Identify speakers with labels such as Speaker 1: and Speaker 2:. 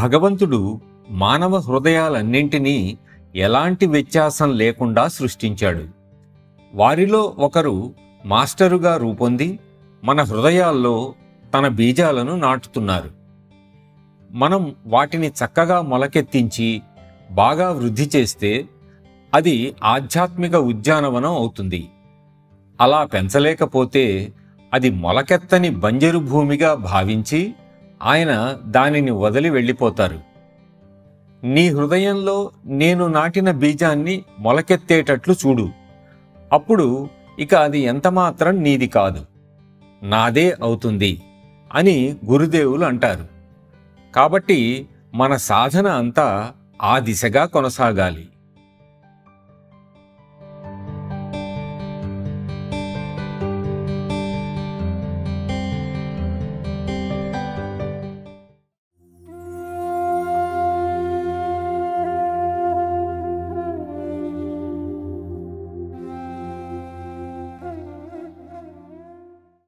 Speaker 1: భగవంతుడు మానవ హృదయాలన్నింటినీ ఎలాంటి వ్యత్యాసం లేకుండా సృష్టించాడు. వారిలో ఒకరు మాస్టరుగా రూపొంది మన హృదయాల్లో తన బీజాలను నాటుతున్నారు. మనం వాటిని చక్కగా మొలకెత్తించి బాగా వృద్ధి చేస్తే అది ఆధ్యాత్మిక ఉద్యానవనం అవుతుంది. అలా పెంచలేకపోతే అది మొలకెత్తని బంజరు భూమిగా భావించి ఆయన దానిని వదిలి వెళ్ళిపోతారు. నీ హృదయంలో నేను నాటిన బీజాన్ని మొలకెత్తేటట్లు చూడు. అప్పుడు ఇక అది ఎంతమాత్రం నీది కాదు, నాదే అవుతుంది అని గురుదేవులు అంటారు. కాబట్టి మన సాధన అంతా ఆ దిశగా కొనసాగాలి.